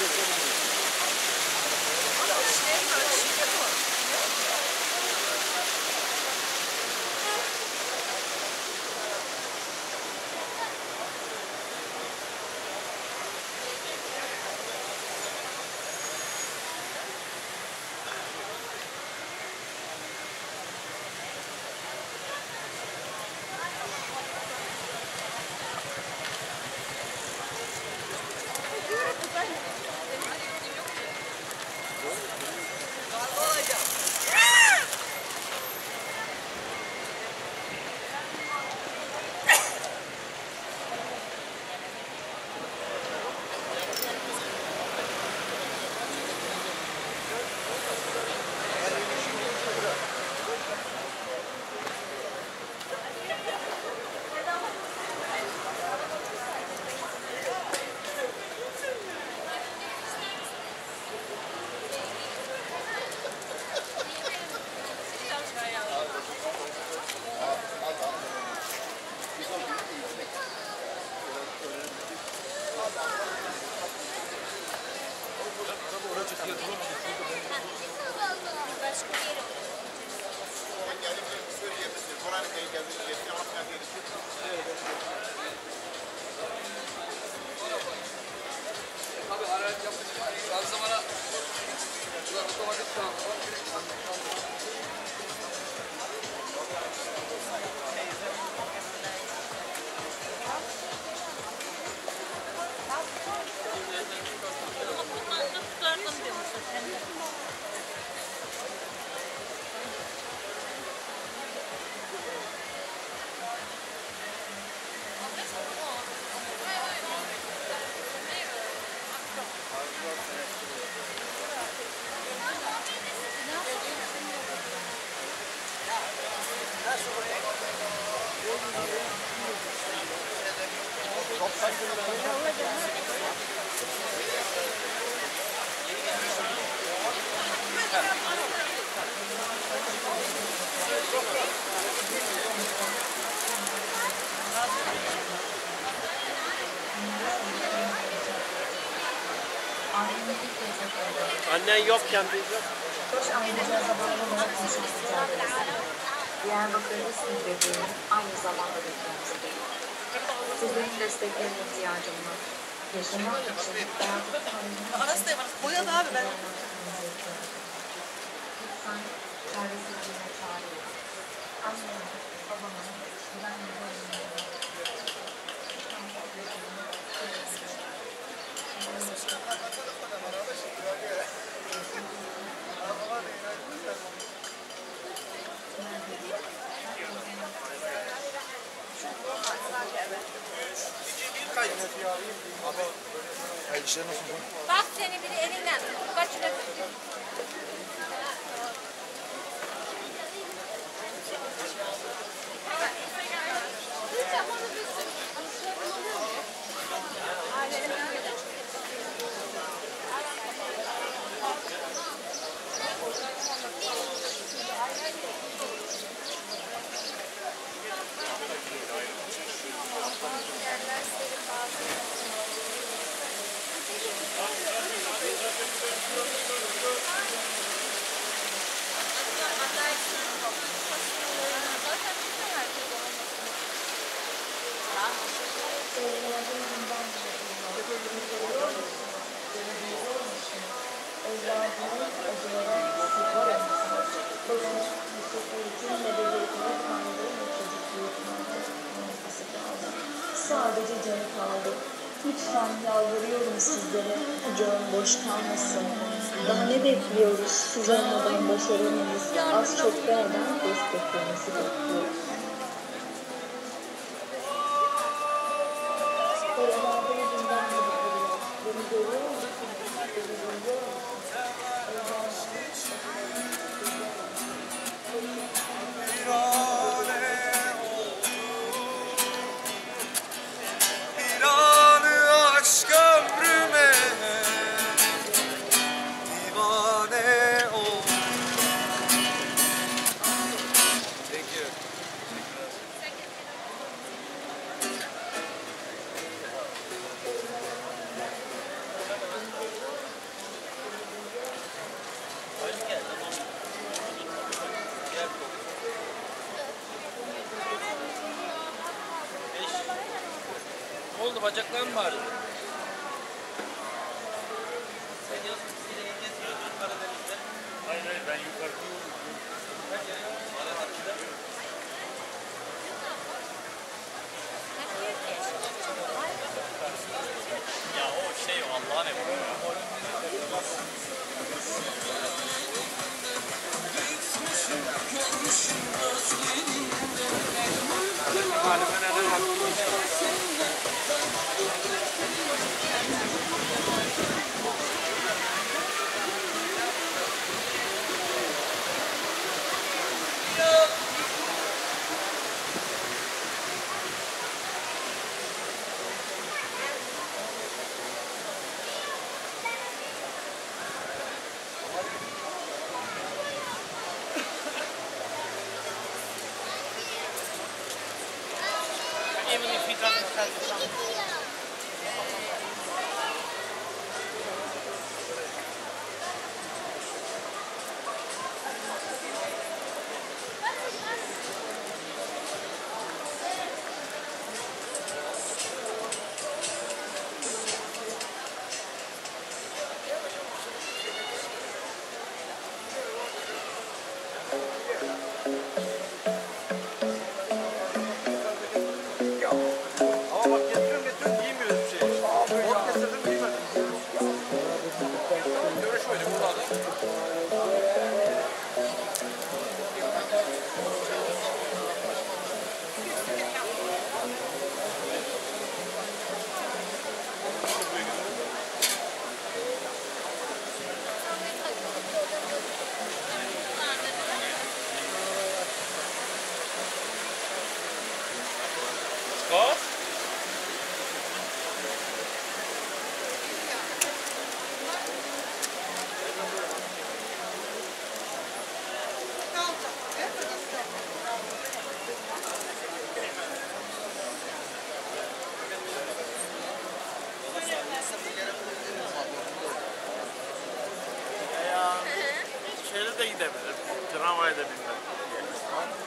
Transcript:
Annen yokken biz yok. Koş amcacığa zamanla olarak konuşmak mücadelesi. Diyarbakır'da siz bebeğim, aynı zamanda bebeğimize değil. Sizlerin desteklerine ihtiyacım var. Yaşamak için hayatı tanrının... Arası da var. Boyadı abi ben. Lütfen çaresizliğine çare yok. Annemin, babamın, güvenli olmalı. Bak seni biri elinden kaçırır. Sadece canı kaldı. Lütfen yalvarıyorum sizlere, kucağım boş kalmasın. Daha ne bekliyoruz? Siz olmadan başaramayız. Az çok beraber desteklemesi bekliyoruz. Koronada yüzünden de bakılıyor. Beni görüyor musun? Beni duyuyor musun? oldu? Bacaklarım mı ağrıdı? Hayır hayır ben yukarı. Ya o şey Allah'ın emri ya. Ama bak getiriyorum giymiyoruz bir şey. Bot getirdim giymedim. Görüş böyle burada. Bak. Ya şeyle de gidebilirim. Tramvayla da binmem.